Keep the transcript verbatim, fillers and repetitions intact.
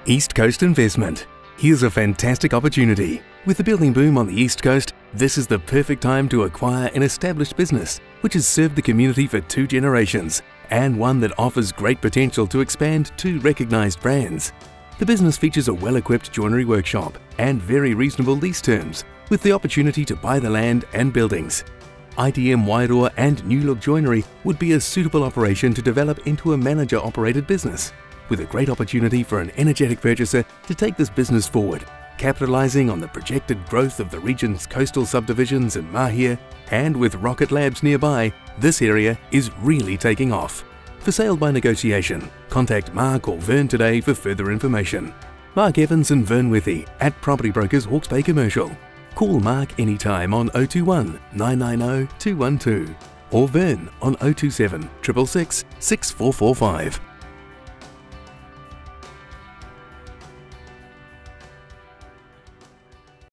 East Coast Investment. Here's a fantastic opportunity. With the building boom on the East Coast, this is the perfect time to acquire an established business which has served the community for two generations and one that offers great potential to expand to recognised brands. The business features a well-equipped joinery workshop and very reasonable lease terms, with the opportunity to buy the land and buildings. I T M Wairoa and New Look Joinery would be a suitable operation to develop into a manager-operated business, with a great opportunity for an energetic purchaser to take this business forward, capitalising on the projected growth of the region's coastal subdivisions in Mahia, and with Rocket Labs nearby, this area is really taking off. For sale by negotiation, contact Mark or Vern today for further information. Mark Evans and Vern Withy at Property Brokers Hawke's Bay Commercial. Call Mark anytime on zero two one, nine nine zero, two one two or Vern on zero two seven, six six six, six four four five.